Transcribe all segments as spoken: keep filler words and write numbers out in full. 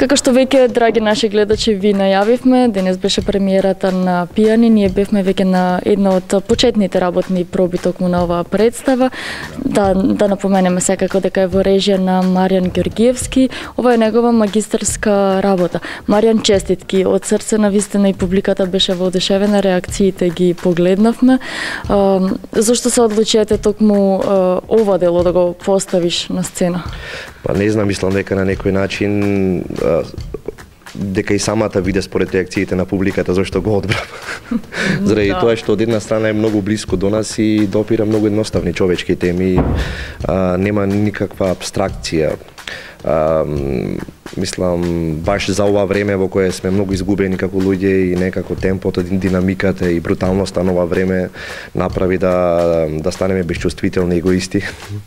Како што веќе, драги наши гледачи, ви најавивме, денес беше премиерата на Пијани, ние бевме веќе на една од почетните работни проби токму на оваа представа. Да, да напоменеме секако дека е во режија на Маријан Ѓоргиевски. Ова е негова магистарска работа. Маријан, честитки, од срце на вистина и публиката беше воодушевена, реакциите ги погледнавме. А, зошто се одлучиете токму а, ова дело да го поставиш на сцена? Па не знам, мислам дека на некој начин а, дека и самата виде според реакциите на публиката зашто го одбрав. Заради тоа што од една страна е многу блиско до нас и допира многу едноставни човечки теми, а, нема никаква абстракција. А, мислам, баш за ова време во кое сме многу изгубени како луѓе и некако темпото, динамиката и бруталноста на ова време направи да, да станеме безчувствителни егоисти.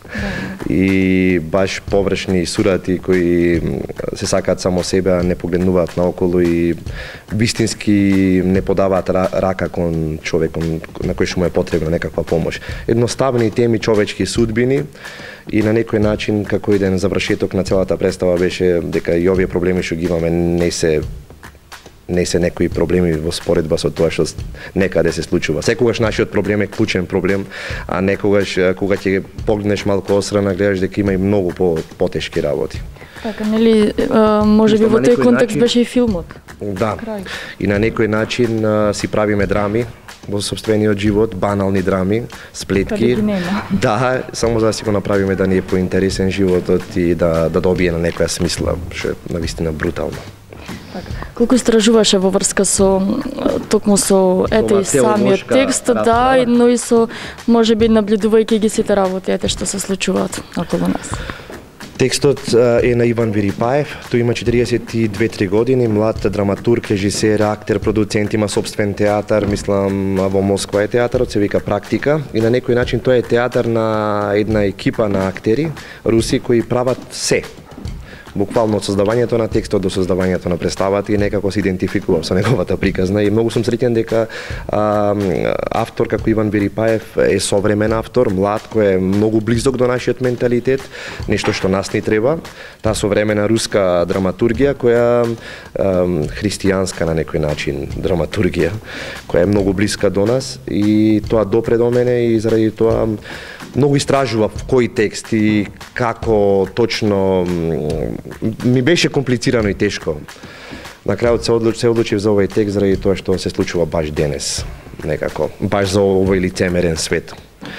И баш површни сурати кои се сакаат само себе, а не погледнуваат наоколу и вистински не подаваат рака кон човек на кој што му е потребна некаква помош. Едноставни теми, човечки судбини, и на некој начин, како еден завршеток на целата представа беше дека и овие проблеми што ги имаме не се не се некои проблеми во споредба со тоа што некаде се случува. Секогаш нашиот проблем е клучен проблем, а некогаш кога ќе погледнеш малку острана, гледаш дека има и многу по потешки работи. Така, нели, може би во тој контекст начин, беше и филмот. Да. Крај. И на некој начин а, си правиме драми во собствениот живот, банални драми, сплетки. Да, само за да си го направиме да ни е поинтересен животот и да, да добие на некоја смисла, што е навистина брутално. Така. Колку истражуваше во врска со токму со ете и самиот текст, да, но и со можеби наблюдувајќи ги сите работи ете што се случуваат околу нас. Текстот е на Иван Вирипаев, тој има четириесет и две-три години, млад драматург, режисер, актер, продуцент, има собствен театар, мислам во Москва е театарот, се вика Практика, и на некој начин тоа е театар на една екипа на актери, руси, кои прават се. Буквално од создавањето на текстот до создавањето на представата и некако се идентификувам со неговата приказна и многу сум среќен дека а, автор како Иван Вирипаев е современ автор, млад, кој е многу близок до нашиот менталитет, нешто што нас ни треба, таа современа руска драматургија која а, христијанска на некој начин драматургија, која е многу блиска до нас и тоа допре до мене и заради тоа многу истражував кој текст и како точно ми беше комплицирано и тешко. На крајот се одлучив, се одлучив за овој текст заради тоа што се случува баш денес, некако, баш за овој лицемерен свет.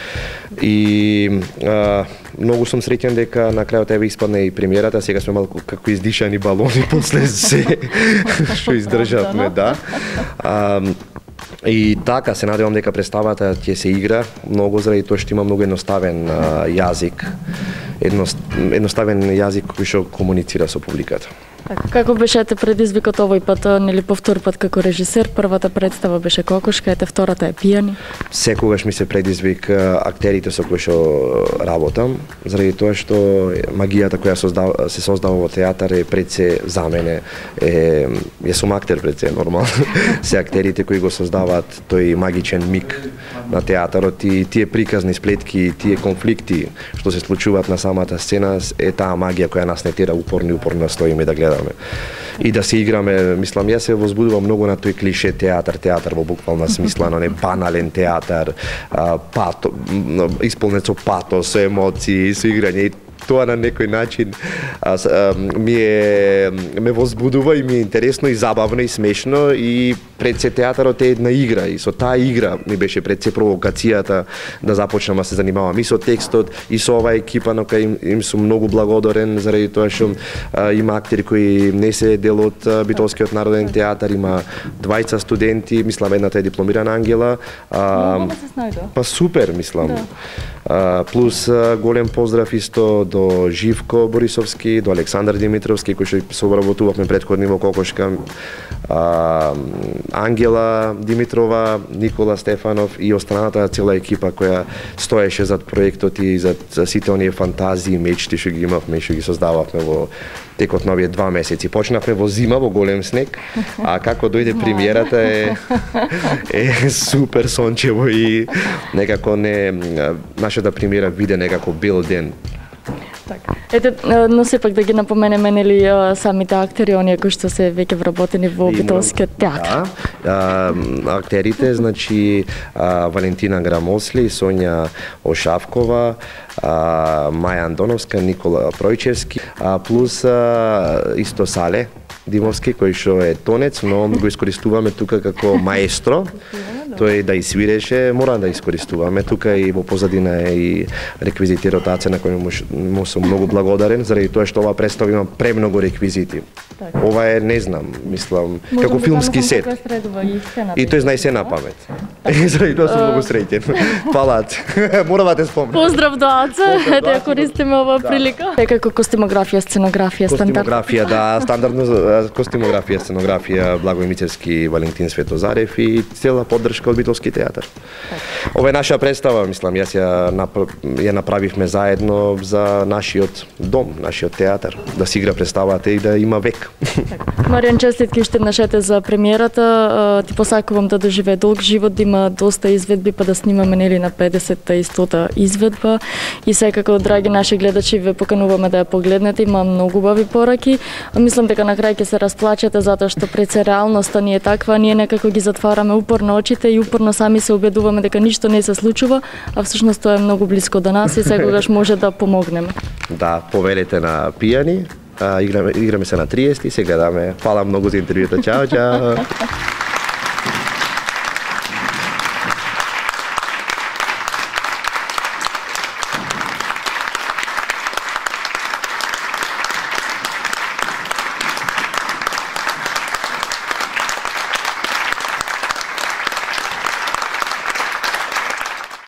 И а, многу сум среќен дека на крајот еве испадна и премиерата, сега сме малку како издишани балони после се што издржавме, да. А, И така, се надевам дека представата ќе се игра многу заради тоа што има многу едноставен а, јазик, едност, едноставен јазик кој што комуницира со публиката. Така, како беше ете предизвикот овој пат, нели по втор пат како режисер? Првата представа беше Кокошка, ете втората е Пијани. Секогаш ми се предизвик актерите со кои што работам, заради тоа што магијата која создава, се создава во театар е пред се за мене. Е, ја сум актер пред се, нормално. Се актерите кои го создаваат тој магичен миг на театарот и тие приказни сплетки, тие конфликти што се случуваат на самата сцена е таа магија која нас не тера упорно и упорно стоиме да гледаме. И да се играме, мислам, јас се возбудувам многу на тој клише театар, театар во буквална смисла, на не банален театар, а, пато, исполнет со патос, со емоции, со играње. И тоа на некој начин а, а, ми е, ме возбудува и ми е интересно и забавно и смешно и пред се театарот е една игра и со таа игра ми беше пред се провокацијата да започнам да се занимавам и со текстот и со оваа екипа на која им, им сум многу благодарен заради тоа што а, има актери кои не се дел од Битолскиот народен театар, има двајца студенти, мислам едната е дипломирана Ангела. А, да па супер, мислам. Да. А, плюс а, голем поздрав исто до Живко Борисовски, до Александар Димитровски, кој што совработувавме претходни во Кокошка, а, Ангела Димитрова, Никола Стефанов и останата цела екипа која стоеше зад проектот и зад сите оние фантазии, мечти што ги имавме и што ги создававме во текот на овие два месеци. Почнавме во зима, во голем снег, а како дојде премиерата е, е супер сончево и некако не нашата премиера биде некако бел ден. Така. Ете, но сепак да ги напоменеме нели самите актери, оние кои што се веќе вработени во битолскиот театар. Да, актерите, значи Валентина Грамосли, Сонја Ошавкова, Маја Андоновска, Никола Пројчевски, плюс исто Сале Димовски, кој што е тонец, но го искористуваме тука како маестро. Тој да свиреше, мора да искористуваме. Тука и во позадина е и реквизитирот Аце, на кој му, му сум многу благодарен, заради тоа што ова представа има премногу реквизити. Так. Ова е, не знам, мислам, може како филмски сет. И тој знае се на памет. Заради тоа сум многу среќен. Палат. Мора да те спомнам. Поздрав до Аце, ете ја користиме оваа прилика. Е како костимографија, сценографија, стандард. Костимографија, да, стандардно костимографија, сценографија, Благој Мицевски, Валентин Светозарев и цела поддршка од Битолски театар. Ова е наша представа, мислам, јас ја, ја направивме заедно за нашиот дом, нашиот театар, да си игра представата и да има век. Маријан, честитки уште еднашете за премиерата. Ти посакувам да доживее долг живот, да има доста изведби, па да снимаме нели на педесетта и стота изведба. И секако, драги наши гледачи, ве покануваме да ја погледнете, има многу убави пораки. Мислам дека на крај ќе се расплачете затоа што пред се реалноста ни е таква, ние некако ги затвараме упорно очите и упорно сами се убедуваме дека ништо не се случува, а всушност тоа е многу блиско до нас и секогаш може да помогнеме. Да, поверете на пијани, играме, играме се на триесет и се гледаме. Фала многу за интервјуто. Чао, чао.